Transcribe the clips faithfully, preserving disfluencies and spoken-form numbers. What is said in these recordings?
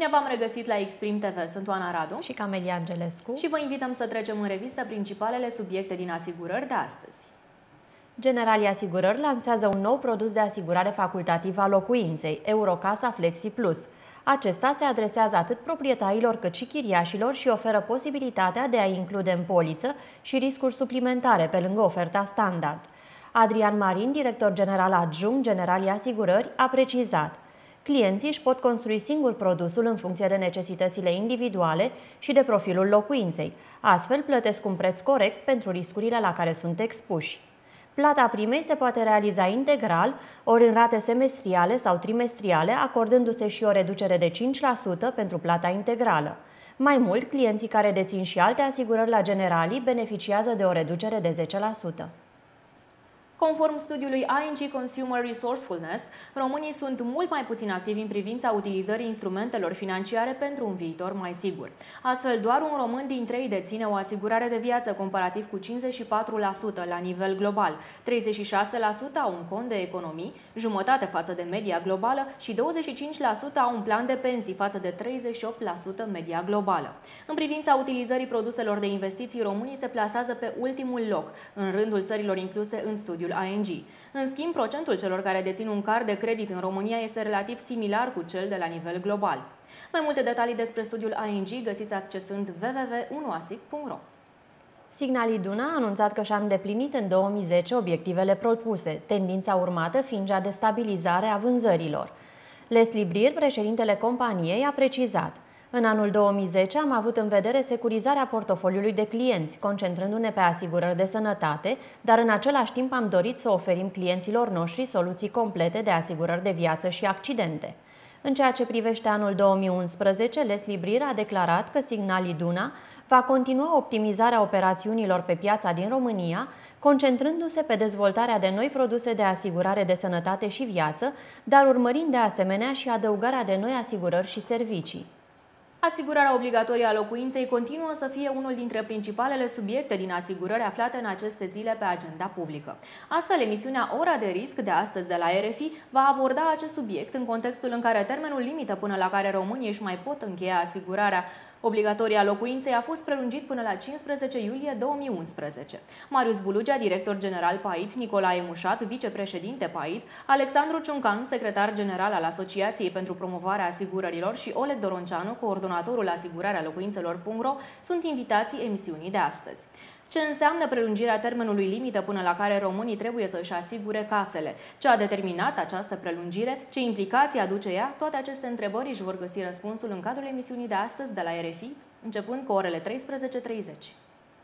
Bine v-am regăsit la Exprim T V. Sunt Oana Radu și Camelia Angelescu și vă invităm să trecem în revistă principalele subiecte din asigurări de astăzi. Generali Asigurări lansează un nou produs de asigurare facultativă a locuinței, Eurocasa Flexi Plus. Acesta se adresează atât proprietarilor cât și chiriașilor și oferă posibilitatea de a include în poliță și riscuri suplimentare pe lângă oferta standard. Adrian Marin, director general adjunct Generali Asigurări, a precizat: clienții își pot construi singur produsul în funcție de necesitățile individuale și de profilul locuinței. Astfel, plătesc un preț corect pentru riscurile la care sunt expuși. Plata primei se poate realiza integral, ori în rate semestriale sau trimestriale, acordându-se și o reducere de cinci la sută pentru plata integrală. Mai mult, clienții care dețin și alte asigurări la Generali beneficiază de o reducere de zece la sută. Conform studiului I N G Consumer Resourcefulness, românii sunt mult mai puțin activi în privința utilizării instrumentelor financiare pentru un viitor mai sigur. Astfel, doar un român din trei deține o asigurare de viață, comparativ cu cincizeci și patru la sută la nivel global, treizeci și șase la sută au un cont de economii, jumătate față de media globală și douăzeci și cinci la sută au un plan de pensii față de treizeci și opt la sută media globală. În privința utilizării produselor de investiții, românii se plasează pe ultimul loc în rândul țărilor incluse în studiul I N G. În schimb, procentul celor care dețin un card de credit în România este relativ similar cu cel de la nivel global. Mai multe detalii despre studiul I N G găsiți accesând w w w punct unoasic punct ro. Signal Iduna a anunțat că și-a îndeplinit în două mii zece obiectivele propuse, tendința urmată fiind cea de stabilizare a vânzărilor. Leslie Brier, președintele companiei, a precizat: în anul două mii zece am avut în vedere securizarea portofoliului de clienți, concentrându-ne pe asigurări de sănătate, dar în același timp am dorit să oferim clienților noștri soluții complete de asigurări de viață și accidente. În ceea ce privește anul două mii unsprezece, Leslie Brier a declarat că Signal Iduna va continua optimizarea operațiunilor pe piața din România, concentrându-se pe dezvoltarea de noi produse de asigurare de sănătate și viață, dar urmărind de asemenea și adăugarea de noi asigurări și servicii. Asigurarea obligatorie a locuinței continuă să fie unul dintre principalele subiecte din asigurări aflate în aceste zile pe agenda publică. Astfel, emisiunea Ora de Risc de astăzi de la R F I va aborda acest subiect în contextul în care termenul limită până la care românii își mai pot încheia asigurarea obligatorie a locuinței a fost prelungit până la cincisprezece iulie două mii unsprezece. Marius Bulugea, director general P A I D, Nicolae Mușat, vicepreședinte P A I D, Alexandru Ciuncan, secretar general al Asociației pentru Promovarea Asigurărilor și Oleg Doronceanu, coordonatorul asigurarea locuințelor punct ro, sunt invitații emisiunii de astăzi. Ce înseamnă prelungirea termenului limită până la care românii trebuie să își asigure casele? Ce a determinat această prelungire? Ce implicații aduce ea? Toate aceste întrebări își vor găsi răspunsul în cadrul emisiunii de astăzi de la R F I, începând cu orele treisprezece treizeci.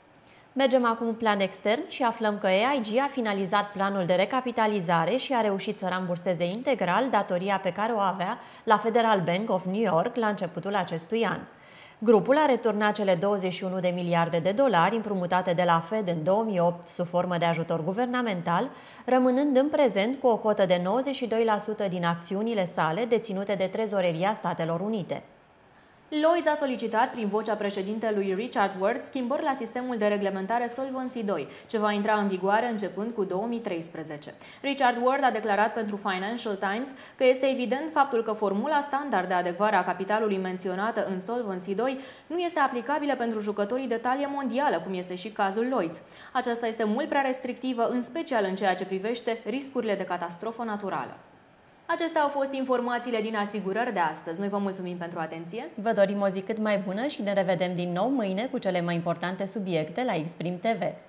Mergem acum în plan extern și aflăm că A I G a finalizat planul de recapitalizare și a reușit să ramburseze integral datoria pe care o avea la Federal Bank of New York la începutul acestui an. Grupul a returnat cele douăzeci și unu de miliarde de dolari împrumutate de la Fed în două mii opt sub formă de ajutor guvernamental, rămânând în prezent cu o cotă de nouăzeci și doi la sută din acțiunile sale deținute de Trezoreria Statelor Unite. Lloyds a solicitat prin vocea președintelui Richard Ward schimbări la sistemul de reglementare Solvency doi, ce va intra în vigoare începând cu două mii treisprezece. Richard Ward a declarat pentru Financial Times că este evident faptul că formula standard de adecvare a capitalului menționată în Solvency doi nu este aplicabilă pentru jucătorii de talie mondială, cum este și cazul Lloyds. Aceasta este mult prea restrictivă, în special în ceea ce privește riscurile de catastrofă naturală. Acestea au fost informațiile din asigurări de astăzi. Noi vă mulțumim pentru atenție. Vă dorim o zi cât mai bună și ne revedem din nou mâine cu cele mai importante subiecte la Exprim T V.